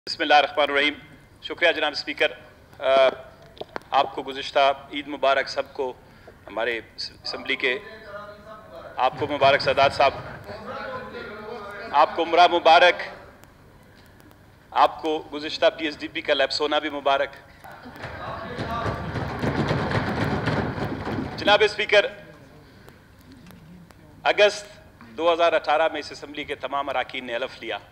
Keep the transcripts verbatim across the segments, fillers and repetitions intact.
बिस्मिल्लाहिर्रहमानिर्रहीम। शुक्रिया जनाब स्पीकर। आपको गुज़िश्ता ईद मुबारक सबको, हमारे असम्बली के आपको मुबारक सदात साहब, आपको उम्रा मुबारक, आपको गुज़िश्ता पी एस डी पी का लैप्सोना भी मुबारक। जनाब स्पीकर, अगस्त दो हज़ार अठारह में इस असम्बली के तमाम अरकान ने हलफ लिया।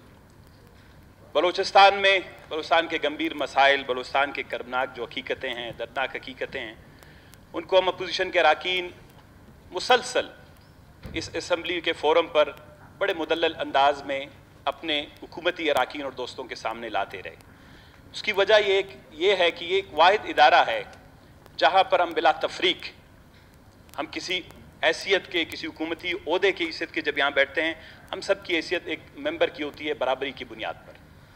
बलूचिस्तान में बलूचिस्तान के गंभीर मसाइल, बलूचिस्तान के कर्बनाक जो हकीकतें हैं, दर्दनाक हकीकतें हैं, उनको हम अपोजिशन के अरकान मुसलसल इस असम्बली के फ़ोरम पर बड़े मुदल्लल अंदाज में अपने हुकूमती अरकान और दोस्तों के सामने लाते रहे। उसकी वजह ये ये है कि ये एक वाहिद इदारा है जहाँ पर हम बिला तफरीक हम किसी हैसियत के, किसी हुकूमती ओहदे की हैसियत के जब यहाँ बैठते हैं, हम सब की हैसियत एक मेंबर की होती है बराबरी की बुनियाद पर।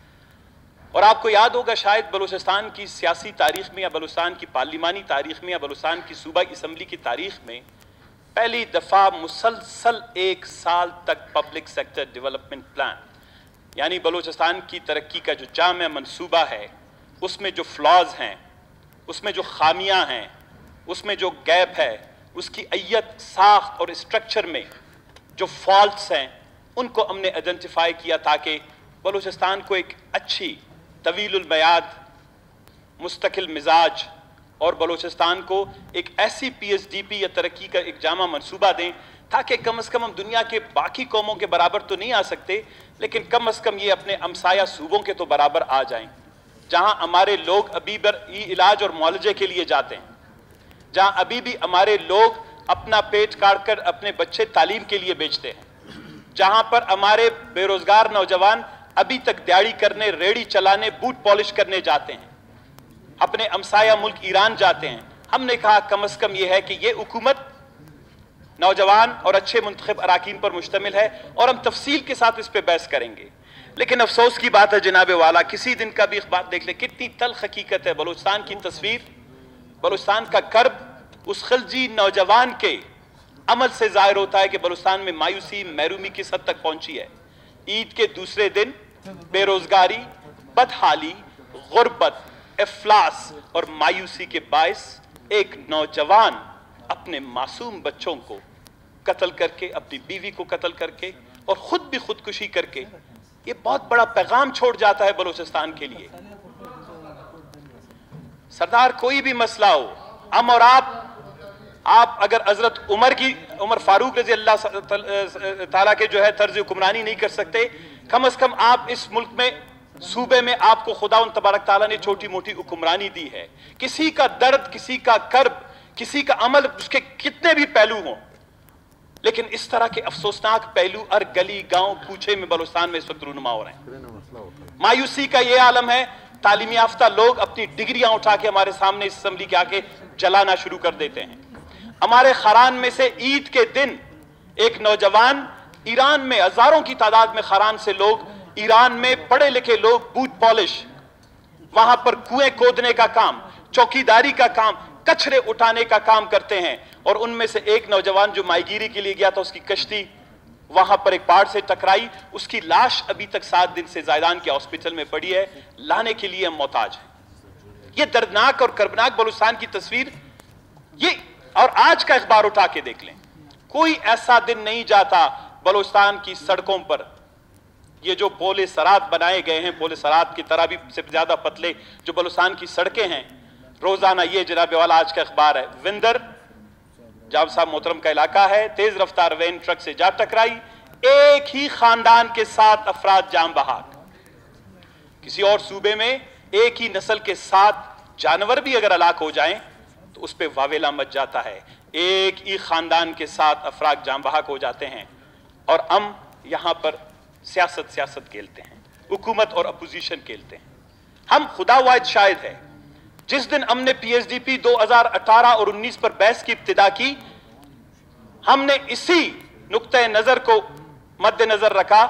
और आपको याद होगा शायद बलूचिस्तान की सियासी तारीख़ में या बलूचिस्तान की पार्लिमानी तारीख़ में या बलूचिस्तान की सूबाई असम्बली की तारीख़ में पहली दफ़ा मुसलसल एक साल तक पब्लिक सेक्टर डेवलपमेंट प्लान, यानी बलूचिस्तान की तरक्की का जो जाम मनसूबा है, उसमें जो फ्लॉज हैं, उसमें जो खामियां हैं, उसमें जो गैप है, उसकी अय्यत साख्त और स्ट्रक्चर में जो फॉल्ट्स हैं, उनको हमने आइडेंटिफाई किया ताकि बलूचिस्तान को एक अच्छी तवीलुल मयाद, मुस्तकिल मिजाज और बलूचिस्तान को एक ऐसी पी एस डी पी या तरक्की का एक जामा मनसूबा दें ताकि कम अज़ कम हम दुनिया के बाकी कौमों के बराबर तो नहीं आ सकते, लेकिन कम अज़ कम ये अपने हमसाया सूबों के तो बराबर आ जाएं, जहां हमारे लोग अभी भी इलाज और मुआलजे के लिए जाते हैं, जहां अभी भी हमारे लोग अपना पेट काट कर अपने बच्चे तालीम के लिए बेचते हैं, जहां पर हमारे बेरोजगार नौजवान अभी तक दिहाड़ी करने, रेडी चलाने, बूट पॉलिश करने जाते हैं, अपने हमसाया मुल्क ईरान जाते हैं। हमने कहा कम अज कम यह है कि यह हुकूमत नौजवान और अच्छे मुंतखब अरकान पर मुश्तमिल है और हम तफसील के साथ इस पर बहस करेंगे। लेकिन अफसोस की बात है जनाब वाला, किसी दिन का भी अखबार देख ले, कितनी तल्ख हकीकत है। बलूचिस्तान की तस्वीर, बलूचिस्तान का कर्ब उस खिलजी नौजवान के अमल से जाहिर होता है कि बलूचिस्तान में मायूसी, महरूमी किस हद तक पहुंची है। ईद के दूसरे दिन बेरोजगारी, बदहाली, गुर्बत, इफ्लास और मायूसी के बायस एक नौजवान अपने मासूम बच्चों को कत्ल करके, अपनी बीवी को कत्ल करके और खुद भी खुदकुशी करके, ये बहुत बड़ा पैगाम छोड़ जाता है बलूचिस्तान के लिए। सरदार, कोई भी मसला हो, हम और आप आप अगर हजरत उमर की उमर फारूक रजी अल्लाह ताला के जो है तर्ज हुक्मरानी नहीं कर सकते, कम अज कम आप इस मुल्क में सूबे में आपको खुदा उन तबारक ताला ने छोटी मोटी हुक्मरानी दी है। किसी का दर्द, किसी का कर्ब, किसी का अमल, उसके कितने भी पहलू हों, लेकिन इस तरह के अफसोसनाक पहलू हर गली गांव कूचे में बलूचिस्तान में इस वक्त रूनुमा हो रहे हैं। मायूसी का यह आलम है, तालीम याफ्ता लोग अपनी डिग्रियां उठा के हमारे सामने इस असम्बली के आके जलाना शुरू कर देते हैं। हमारे खरान में से ईद के दिन एक नौजवान, ईरान में हजारों की तादाद में खरान से लोग, ईरान में पढ़े लिखे लोग बूट पॉलिश, वहां पर कुएं खोदने का काम, चौकीदारी का काम, कचरे उठाने का काम करते हैं। और उनमें से एक नौजवान जो माहीगीरी के लिए गया था, उसकी कश्ती वहां पर एक पहाड़ से टकराई, उसकी लाश अभी तक सात दिन से जायदान के हॉस्पिटल में पड़ी है, लाने के लिए हम मोहताज हैं। यह दर्दनाक और कर्बनाक बलूचिस्तान की तस्वीर, ये और आज का अखबार उठा के देख लें, कोई ऐसा दिन नहीं जाता बलूचिस्तान की सड़कों पर, ये जो पोले सरात बनाए गए हैं, पोले सरात की तरह भी से ज्यादा पतले जो बलूचिस्तान की सड़कें हैं, रोजाना ये जनाब वाला आज का अखबार है, विंदर जाब साहब मोहतरम का इलाका है, तेज रफ्तार वैन ट्रक से जा टकराई, एक ही खानदान के सात अफराद जाम बहाक। किसी और सूबे में एक ही नस्ल के सात जानवर भी अगर हलाक हो जाएं तो उस पर वावेला मच जाता है, एक ही खानदान के साथ अफराद जाम बहाक हो जाते हैं। और हम यहां पर सियासत सियासत खेलते हैं, हुकूमत और अपोजिशन खेलते हैं। हम खुदा वाहिद शाहिद है, जिस दिन हमने पी एस डी पी दो हज़ार अठारह और उन्नीस पर बहस की इब्तिदा की, हमने इसी नुक्ते नजर को मद्देनजर रखा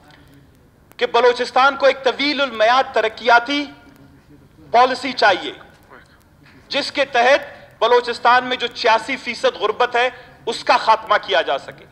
कि बलूचिस्तान को एक तवीलुल मयाद तरक्कियाती पॉलिसी चाहिए, जिसके तहत बलूचिस्तान में जो छियासी फीसद गुर्बत है उसका खात्मा किया जा सके।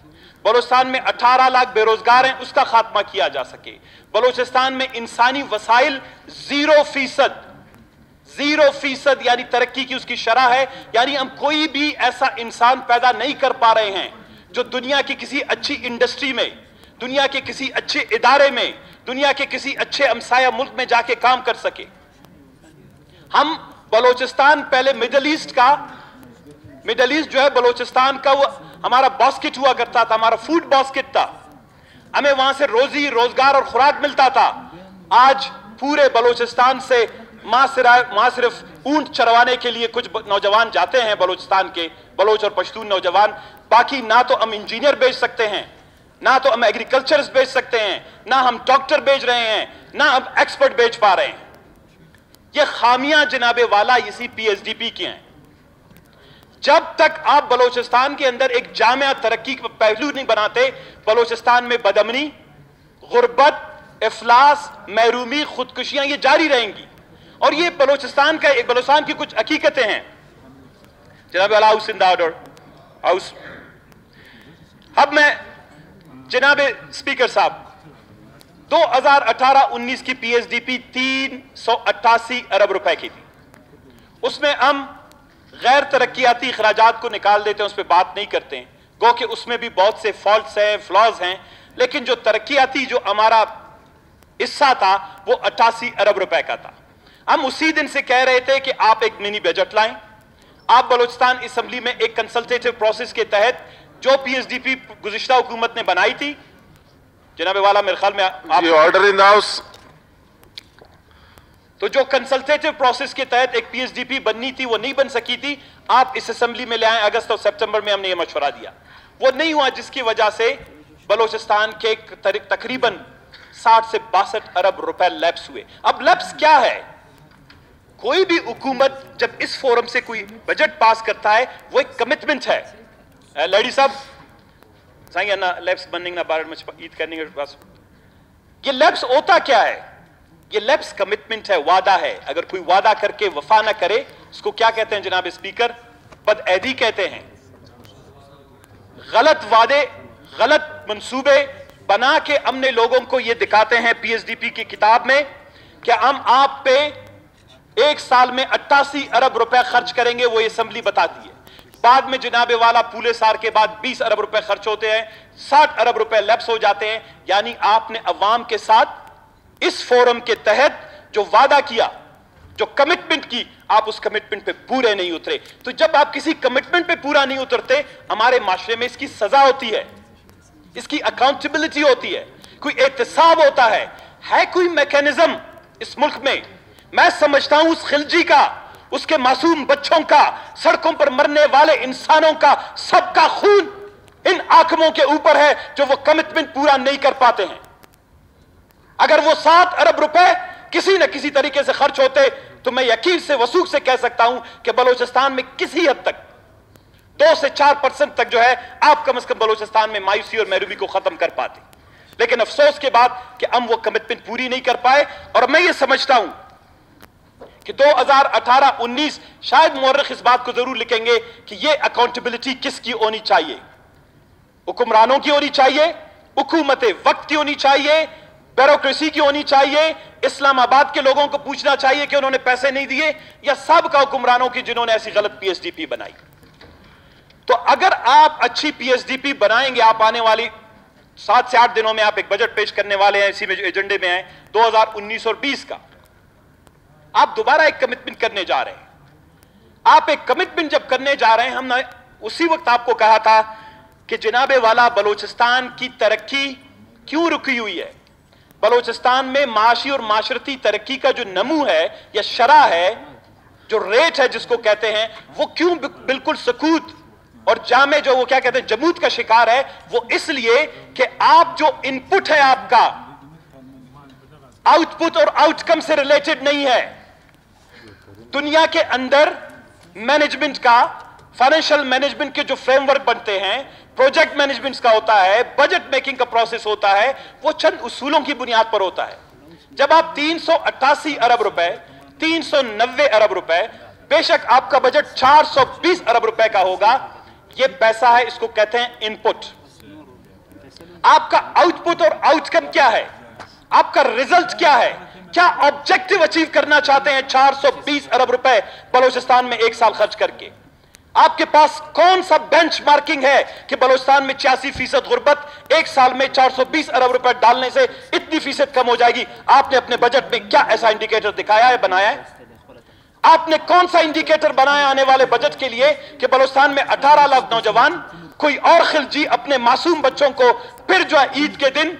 बलूचिस्तान में अठारह लाख बेरोजगार हैं, उसका खात्मा किया जा सके। बलूचिस्तान में इंसानी वसाइल जीरो फीसद जीरो फीसद यानी तरक्की की उसकी शरह है, यानी हम कोई भी ऐसा इंसान पैदा नहीं कर पा रहे हैं जो दुनिया की किसी अच्छी इंडस्ट्री में, दुनिया के किसी अच्छे इदारे में, दुनिया के किसी अच्छे हमसाया मुल्क में जाके काम कर सके। हम बलूचिस्तान पहले मिडिल ईस्ट का मिडिल ईस्ट जो है बलूचिस्तान का वो हमारा बास्केट हुआ करता था, हमारा फूड बास्केट था, हमें वहां से रोजी रोजगार और खुराक मिलता था। आज पूरे बलूचिस्तान से मां सिर्फ मां सिर्फ ऊंट चरवाने के लिए कुछ नौजवान जाते हैं, बलूचिस्तान के बलोच और पश्तून नौजवान, बाकी ना तो हम इंजीनियर भेज सकते हैं, ना तो हम एग्रीकल्चरिस्ट भेज सकते हैं, ना हम डॉक्टर भेज रहे हैं, ना हम एक्सपर्ट भेज पा रहे हैं। ये खामियां जनाबे वाला इसी पीएसडीपी की हैं। जब तक आप बलूचिस्तान के अंदर एक जामिया तरक्की का पहलू नहीं बनाते, बलूचिस्तान में बदअमनी, गुर्बत, इफलास, महरूमी, खुदकुशियां ये जारी रहेंगी। और ये बलूचिस्तान का एक बलूचिस्तान की कुछ हकीकतें हैं। जनाब house in the order house. अब मैं जनाब स्पीकर साहब, दो हजार अठारह उन्नीस की पीएसडीपी तीन सौ अट्ठासी अरब रुपए की थी। उसमें हम गैर तरक्याती खराजात को निकाल देते हैं, उस पर बात नहीं करते हैं, गो कि उसमें भी बहुत से फॉल्ट्स हैं, फ्लॉज हैं, लेकिन जो तरक्याती जो हमारा हिस्सा था वो अट्ठासी अरब रुपए का था। हम उसी दिन से कह रहे थे कि आप एक मिनी बजट लाएं। आप बलूचिस्तान असेंबली में एक कंसल्टेटिव प्रोसेस के तहत जो पीएसडीपी गुज़िश्ता हुकूमत ने बनाई थी, जनाब वाला मेरे ख्याल में आप ऑर्डर इन हाउस, तो जो कंसल्टेटिव प्रोसेस के तहत एक पीएसडीपी बननी थी वो नहीं बन सकी थी। आप इस असेंबली में ले आए, अगस्त और सितंबर में हमने ये मशवरा दिया, वो नहीं हुआ, जिसकी वजह से बलूचिस्तान के तकरीबन साठ से बासठ अरब रुपए लैप्स हुए। अब लैप्स क्या है? कोई भी हुकूमत जब इस फोरम से कोई बजट पास करता है वो एक कमिटमेंट है। लड़ी साहब सांगे ना लैप्स बनने ना बारह में ईद करने के पास, ये लैप्स होता क्या है? ये लैप्स कमिटमेंट है, वादा है। अगर कोई वादा करके वफा ना करे, इसको क्या कहते हैं जनाब स्पीकर? बदअहदी कहते हैं। गलत वादे, गलत मंसूबे बना के हमने लोगों को ये दिखाते हैं पीएसडीपी की किताब में कि हम आप पे एक साल में अट्ठासी अरब रुपए खर्च करेंगे, वो असेंबली बताती है। बाद में जनाबे वाला पूले सार के बाद बीस अरब रुपए खर्च होते हैं, साठ अरब रुपए लैप्स हो जाते हैं। यानी आपने अवाम के साथ इस फोरम के तहत जो वादा किया, जो कमिटमेंट की, आप उस कमिटमेंट पे पूरे नहीं उतरे। तो जब आप किसी कमिटमेंट पे पूरा नहीं उतरते, हमारे माशरे में इसकी सजा होती है, इसकी अकाउंटेबिलिटी होती है, कोई एहतसाब होता है। है कोई मैकेनिज्म इस मुल्क में? मैं समझता हूं उस खिलजी का, उसके मासूम बच्चों का, सड़कों पर मरने वाले इंसानों का, सबका खून इन आकमों के ऊपर है जो वो कमिटमेंट पूरा नहीं कर पाते हैं। अगर वो सात अरब रुपए किसी न किसी तरीके से खर्च होते तो मैं यकीन से वसूख से कह सकता हूं कि बलूचिस्तान में किसी हद तक दो से चार परसेंट तक जो है आप कम से कम बलूचिस्तान में मायूसी और महरूमी को खत्म कर पाते। लेकिन अफसोस के बाद कि हम वो कमिटमेंट पूरी नहीं कर पाए। और मैं ये समझता हूं कि दो हजार अठारह उन्नीस शायद मुअर्रिख इस बात को जरूर लिखेंगे कि ये अकाउंटेबिलिटी किसकी होनी चाहिए? हुक्मरानों की होनी चाहिए, हुकूमत वक्त की होनी चाहिए, ब्यूरोक्रेसी की होनी चाहिए, इस्लामाबाद के लोगों को पूछना चाहिए कि उन्होंने पैसे नहीं दिए, या सबका हुक्मरानों की जिन्होंने ऐसी गलत पीएसडीपी बनाई। तो अगर आप अच्छी पीएसडीपी बनाएंगे, आप आने वाली सात से आठ दिनों में आप एक बजट पेश करने वाले हैं, इसी में जो एजेंडे में है दो हजार उन्नीस और बीस का, आप दोबारा एक कमिटमेंट करने जा रहे हैं। आप एक कमिटमेंट जब करने जा रहे हैं, हमने उसी वक्त आपको कहा था कि जनाबे वाला बलूचिस्तान की तरक्की क्यों रुकी हुई है? बलूचिस्तान में माशी और माशरती तरक्की का जो नमू है या शरह है, जो रेट है जिसको कहते हैं, वो क्यों बिल्कुल सकूत और जामे जो वो क्या कहते हैं जमूत का शिकार है? वो इसलिए कि आप जो इनपुट है आपका आउटपुट और आउटकम से रिलेटेड नहीं है। दुनिया के अंदर मैनेजमेंट का, फाइनेंशियल मैनेजमेंट के जो फ्रेमवर्क बनते हैं, प्रोजेक्ट मैनेजमेंट का होता है, बजट मेकिंग का प्रोसेस होता है, वो चंद उसूलों की बुनियाद पर होता है। जब आप तीन सौ अट्ठासी अरब रुपए, तीन सौ नब्बे अरब रुपए, बेशक आपका बजट चार सौ बीस अरब रुपए का होगा, ये पैसा है, इसको कहते हैं इनपुट। आपका आउटपुट और आउटकम क्या है, आपका रिजल्ट क्या है, क्या ऑब्जेक्टिव अचीव करना चाहते हैं चार सौ बीस अरब रुपए बलूचिस्तान में एक साल खर्च करके? आपके पास कौन सा बेंचमार्किंग है कि बलूचिस्तान में छियासी फीसद गुर्बत एक साल में चार सौ बीस अरब रुपए डालने से इतनी फीसद कम हो जाएगी? आपने अपने बजट में क्या ऐसा इंडिकेटर दिखाया है, बनाया है? आपने कौन सा इंडिकेटर बनाया आने वाले बजट के लिए कि बलूचिस्तान में अठारह लाख नौजवान कोई और खिलजी अपने मासूम बच्चों को फिर जो है ईद के दिन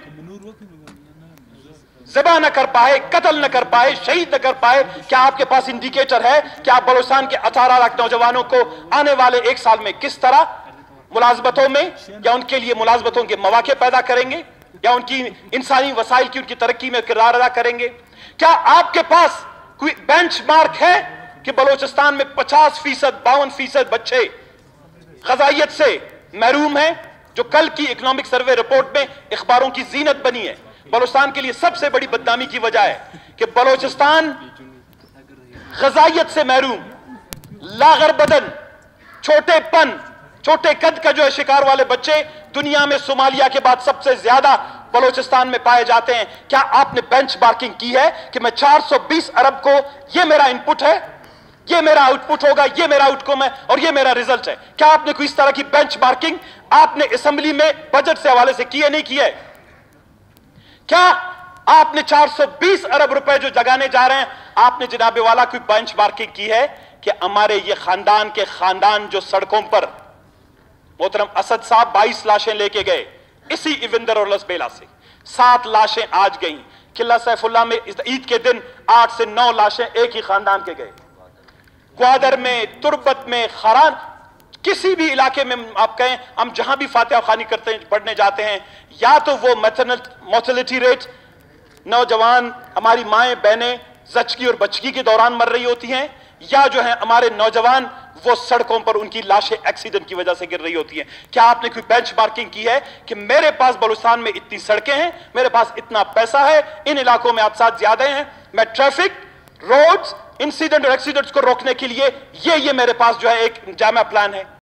ज़िबा न कर पाए, कत्ल न कर पाए, शहीद न कर पाए? क्या आपके पास इंडिकेटर है कि आप बलूचिस्तान के अठारह लाख नौजवानों को आने वाले एक साल में किस तरह मुलाजमतों में या उनके लिए मुलाजमतों के मौके पैदा करेंगे या उनकी इंसानी वसाइल की उनकी तरक्की में किरदार अदा करेंगे? क्या आपके पास कोई बेंचमार्क है कि बलूचिस्तान में पचास फीसद बावन फीसद बच्चे ग़ज़ाइयत से महरूम हैं, जो कल की इकोनॉमिक सर्वे रिपोर्ट में अखबारों की जीनत बनी है? बलूचिस्तान के लिए सबसे बड़ी बदनामी की वजह है कि बलूचिस्तान ग़ज़ाइयत से महरूम, लागर बदन, छोटेपन, छोटे कद का जो है शिकार वाले बच्चे दुनिया में सोमालिया के बाद सबसे ज्यादा बलूचिस्तान में पाए जाते हैं। क्या आपने बेंचमार्किंग की है कि मैं चार सौ बीस अरब को, ये मेरा इनपुट है, ये मेरा आउटपुट होगा, ये मेरा आउटकम है और ये मेरा रिजल्ट है? क्या आपने कोई इस तरह की बेंचमार्किंग आपने असेंबली में बजट से हवाले से की है, नहीं की है? क्या आपने चार सौ बीस अरब रुपए जो जगाने जा रहे हैं, आपने जनाबे वाला कोई बेंचमार्किंग की है कि हमारे ये खानदान के खानदान जो सड़कों पर, मोहतरम असद साहब बाईस लाशें लेके गए इसी इविंदर और लसबेला से, सात लाशें आज गई किला सैफुल्ला में ईद के दिन, आठ से नौ लाशें एक ही खानदान के गए। ग्वादर में, तुर्बत में, खरान, किसी भी इलाके में आप कहें, हम जहां भी फातिहा खानी करते हैं, पढ़ने जाते हैं, या तो वो मैटरनल मोर्टेलिटी रेट, नौजवान हमारी माएं बहनें जचकी और बचकी के दौरान मर रही होती हैं, या जो है हमारे नौजवान वो सड़कों पर उनकी लाशें एक्सीडेंट की वजह से गिर रही होती हैं। क्या आपने कोई बेंचमार्किंग की है कि मेरे पास बलूचिस्तान में इतनी सड़कें हैं, मेरे पास इतना पैसा है, इन इलाकों में हादसात ज्यादा हैं, मैं ट्रैफिक, रोड्स, इंसिडेंट और एक्सीडेंट्स को रोकने के लिए ये ये मेरे पास जो है एक जामा प्लान है?